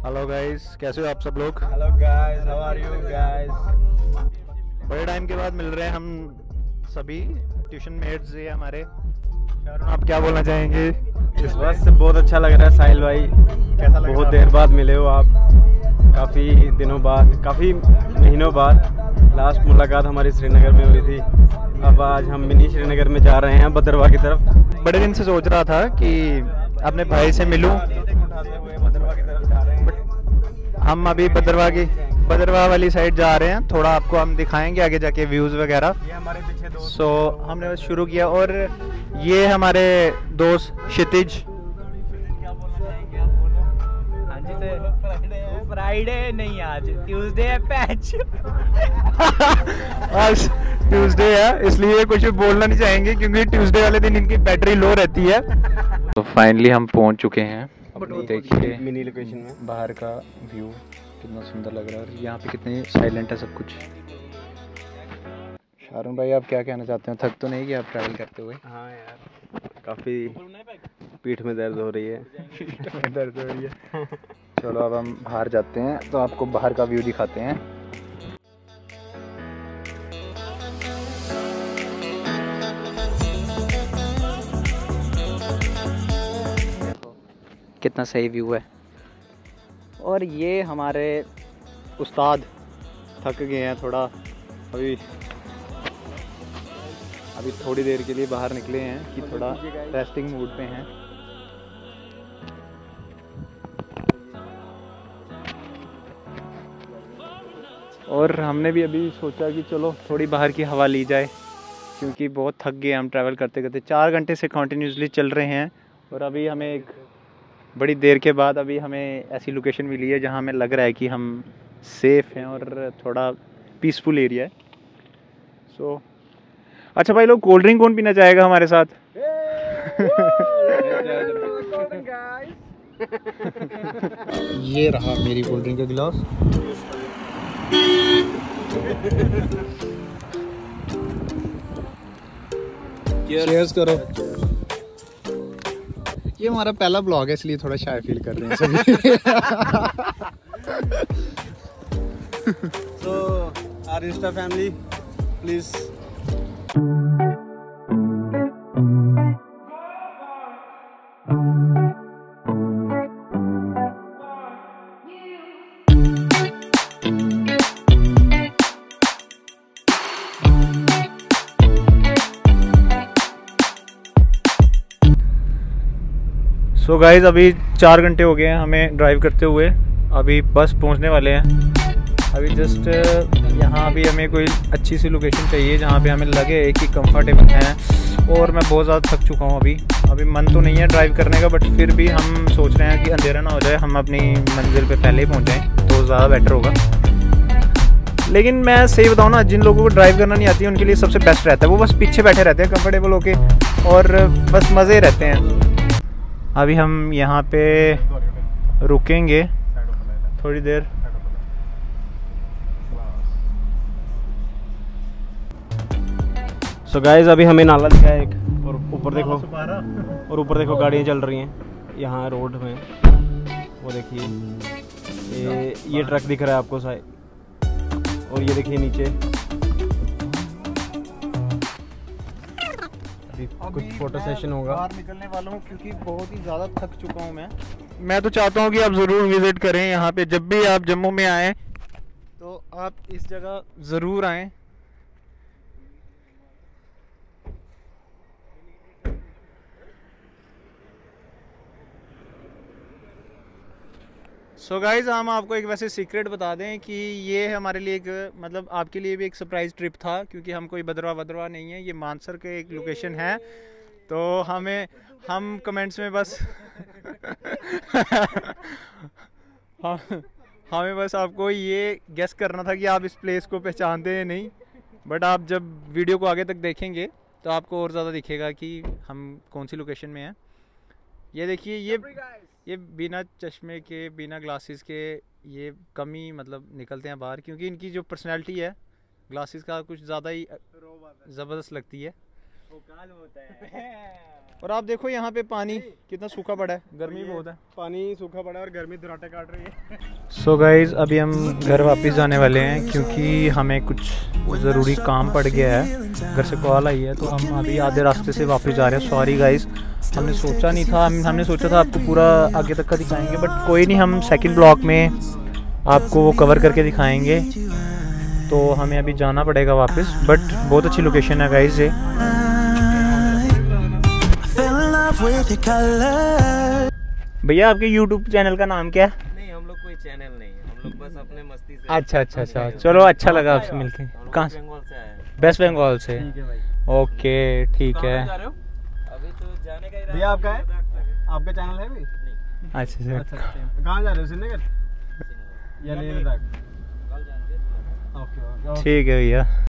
Hello guys, कैसे हो आप सब लोग? Hello guys, how are you guys? बड़े टाइम के बाद मिल रहे हैं हम सभी ट्यूशन मेट्स ये हमारे। शाहरुख, आप क्या बोलना चाहेंगे? इस बात से बहुत अच्छा लग रहा है साहिल भाई, कैसा लग बहुत रहा देर बाद मिले हो आप, काफ़ी दिनों बाद, काफ़ी महीनों बाद लास्ट मुलाकात हमारी श्रीनगर में हुई थी। अब आज हम मिनी श्रीनगर में जा रहे हैं भद्रवाह की तरफ। बड़े दिन से सोच रहा था कि अपने भाई से मिलूं। हम अभी भद्रवाह वाली साइड जा रहे हैं, थोड़ा आपको हम दिखाएंगे आगे जाके व्यूज़ वगैरह। ये हमारे पीछे दोस्त हमने बस शुरू किया और ये हमारे दोस्त क्षितिज। हाँ जी सर, फ्राइडे नहीं, आज ट्यूसडे है पैच। आज ट्यूसडे है इसलिए कुछ बोलना नहीं चाहेंगे क्योंकि ट्यूसडे वाले दिन इनकी बैटरी लो रहती है। तो फाइनली हम पहुंच चुके हैं। देखिए मिनी लोकेशन में बाहर का व्यू कितना सुंदर लग रहा है और यहाँ पे कितने साइलेंट है सब कुछ। शाहरुख भाई, आप क्या कहना चाहते हैं? थक तो नहीं कि आप ट्रैवल करते हुए? हाँ यार, काफ़ी पीठ में दर्द हो रही है। दर्द हो रही है। चलो अब हम बाहर जाते हैं तो आपको बाहर का व्यू दिखाते हैं। कितना सही व्यू है। और ये हमारे उस्ताद थक गए हैं थोड़ा, अभी थोड़ी देर के लिए बाहर निकले हैं कि थोड़ा रेस्टिंग मूड पे हैं। और हमने भी अभी सोचा कि चलो थोड़ी बाहर की हवा ली जाए क्योंकि बहुत थक गए हम ट्रैवल करते करते। 4 घंटे से कंटिन्यूसली चल रहे हैं और अभी हमें एक बड़ी देर के बाद अभी हमें ऐसी लोकेशन मिली है जहां हमें लग रहा है कि हम सेफ़ हैं और थोड़ा पीसफुल एरिया है। अच्छा भाई लोग, कोल्ड ड्रिंक कौन पीना चाहेगा हमारे साथ? ये रहा मेरी कोल्ड ड्रिंक का गिलास। चीयर्स करो। ये हमारा पहला ब्लॉग है इसलिए थोड़ा शाय फील कर रहे हैं सभी। So, our Insta family, please. So guys, अभी 4 घंटे हो गए हैं हमें ड्राइव करते हुए। अभी बस पहुंचने वाले हैं। अभी जस्ट यहाँ अभी हमें कोई अच्छी सी लोकेशन चाहिए जहाँ पे हमें लगे कि कंफर्टेबल हैं। और मैं बहुत ज़्यादा थक चुका हूँ। अभी मन तो नहीं है ड्राइव करने का, बट फिर भी हम सोच रहे हैं कि अंधेरा ना हो जाए, हम अपनी मंजिल पे पहले ही पहुँच जाएँ तो ज़्यादा बेटर होगा। लेकिन मैं सही बताऊँ ना, जिन लोगों को ड्राइव करना नहीं आती उनके लिए सबसे बेस्ट रहता है, वो बस पीछे बैठे रहते हैं कंफर्टेबल होके और बस मज़े रहते हैं। अभी हम यहाँ पे रुकेंगे थोड़ी देर। सो गाइस, अभी हमें नाला दिखा है एक, और ऊपर देखो गाड़ियाँ चल रही हैं यहाँ रोड में। वो देखिए, ये ट्रक दिख रहा है आपको शायद, और ये देखिए नीचे कुछ फोटो सेशन होगा। बाहर निकलने वाला हूँ क्योंकि बहुत ही ज़्यादा थक चुका हूँ मैं तो चाहता हूँ कि आप ज़रूर विज़िट करें यहाँ पे। जब भी आप जम्मू में आएँ तो आप इस जगह ज़रूर आएँ। सो गाइज़, हम आपको एक वैसे सीक्रेट बता दें कि ये हमारे लिए एक, मतलब आपके लिए भी एक सरप्राइज़ ट्रिप था क्योंकि हम कोई भद्रवाह नहीं है, ये मानसर के एक लोकेशन है। तो हम कमेंट्स में बस हमें बस आपको ये गेस करना था कि आप इस प्लेस को पहचानते हैं नहीं, बट आप जब वीडियो को आगे तक देखेंगे तो आपको और ज़्यादा दिखेगा कि हम कौन सी लोकेशन में हैं। ये देखिए, ये बिना चश्मे के, बिना ग्लासेस के ये कम ही मतलब निकलते हैं बाहर क्योंकि इनकी जो पर्सनैलिटी है ग्लासेस का कुछ ज़्यादा ही ज़बरदस्त लगती है। होता है। और आप देखो यहाँ पे पानी कितना सूखा पड़ा है, गर्मी बहुत है, पानी सूखा पड़ा है और गर्मी दुराटे काट रही है। सो गाइज़ अभी हम घर वापस जाने वाले हैं क्योंकि हमें कुछ ज़रूरी काम पड़ गया है, घर से कॉल आई है, तो हम अभी आधे रास्ते से वापस जा रहे हैं। सॉरी गाइज़, हमने सोचा नहीं था, हमने सोचा था आपको पूरा आगे तक का दिखाएंगे, बट कोई नहीं, हम सेकंड ब्लॉक में आपको वो कवर करके दिखाएंगे। तो हमें अभी जाना पड़ेगा वापस, बट बहुत अच्छी लोकेशन है गाइज़ ये। भैया आपके YouTube चैनल का नाम क्या है? नहीं, हम लोग कोई चैनल नहीं है, हम लोग बस अपने मस्ती से। अच्छा, चलो अच्छा लगा आपसे मिलके। कहाँ से? बंगाल से आए हैं। वेस्ट बंगाल से। ठीक है भाई। ओके ठीक है। अभी तो जाने का ही भैया आपका है, आपका चैनल है भी? अच्छा कहाँ जा रहे हो, श्रीनगर या लेह लद्दाख? कल जाएंगे। ओके ठीक है भैया।